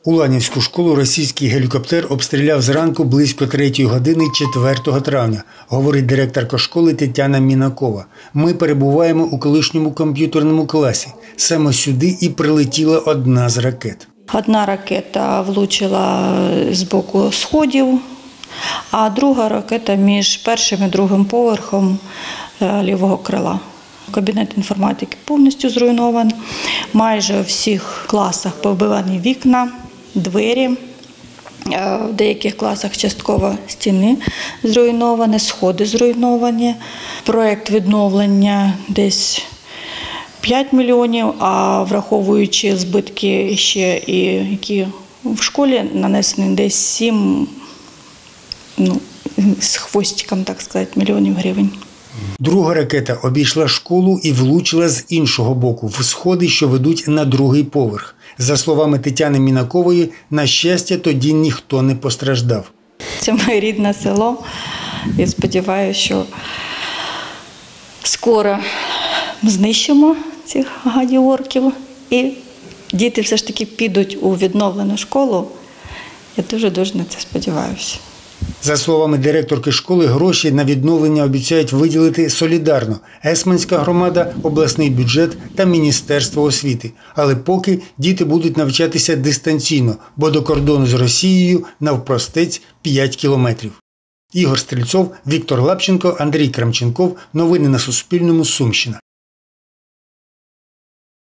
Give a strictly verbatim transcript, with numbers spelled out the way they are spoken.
Уланівську школу російський гелікоптер обстріляв зранку близько третьої години четвертого травня, говорить директорка школи Тетяна Мінакова. Ми перебуваємо у колишньому комп'ютерному класі. Саме сюди і прилетіла одна з ракет. Одна ракета влучила з боку сходів, а друга ракета між першим і другим поверхом лівого крила. Кабінет інформатики повністю зруйнований. Майже у всіх класах повбивані вікна, двері. В деяких класах частково стіни зруйновані, сходи зруйновані. Проєкт відновлення десь п'ять мільйонів, а враховуючи збитки ще і які в школі нанесені десь сім, ну, з хвостиком, так сказати, мільйонів гривень. Друга ракета обійшла школу і влучила з іншого боку, в сходи, що ведуть на другий поверх. За словами Тетяни Мінакової, на щастя, тоді ніхто не постраждав. Це моє рідне село. Я сподіваюся, що скоро знищимо цих гадів-орків і діти все ж таки підуть у відновлену школу. Я дуже-дуже на це сподіваюся. За словами директорки школи, гроші на відновлення обіцяють виділити солідарно Есменська громада, обласний бюджет та Міністерство освіти. Але поки діти будуть навчатися дистанційно, бо до кордону з Росією навпростець п'ять кілометрів. Ігор Стрільцов, Віктор Лапченко, Андрій Крамченков. Новини на Суспільному. Сумщина.